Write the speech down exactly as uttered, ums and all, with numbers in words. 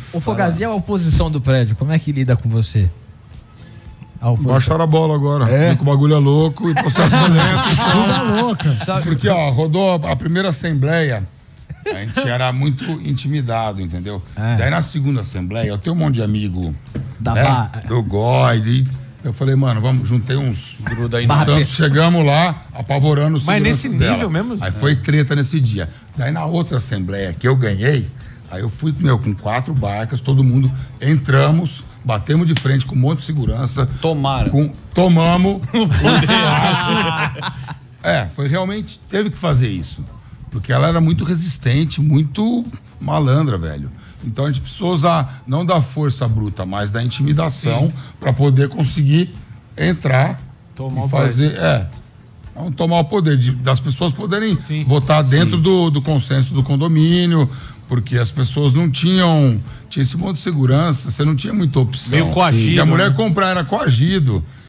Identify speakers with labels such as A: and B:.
A: O Fogazinha é a oposição do prédio, como é que lida com você?
B: Baixaram a bola agora.
A: É?
B: O bagulho é louco e processo é lento.
C: Tudo louca.
B: Porque, ó, rodou a primeira assembleia, a gente era muito intimidado, entendeu?
A: É.
B: Daí na segunda assembleia, eu tenho um monte de amigo
A: Da
B: né,
A: ba...
B: do G O I. Eu falei, mano, vamos, juntei uns.
D: Gruda aí
A: Barra
D: no...
B: Então, chegamos lá, apavorando os
D: Mas
B: seguranças
D: nesse
B: dela.
D: nível mesmo?
B: Aí foi treta nesse dia. Daí na outra assembleia que eu ganhei, aí eu fui, meu, com quatro barcas, todo mundo, entramos, batemos de frente com um monte de segurança.
D: Tomaram.
B: Com, tomamos. É, foi realmente, teve que fazer isso. Porque ela era muito resistente, muito malandra, velho. Então a gente precisou usar, não da força bruta, mas da intimidação para poder conseguir entrar
D: Tomar
B: e
D: o
B: fazer. É. Não tomar o poder, de, das pessoas poderem
D: Sim.
B: votar dentro
D: Sim.
B: do, do consenso do condomínio, porque as pessoas não tinham. Tinha esse monte de segurança, você não tinha muita opção.
D: Meio coagido,
B: E a mulher
D: né?
B: comprar era coagido.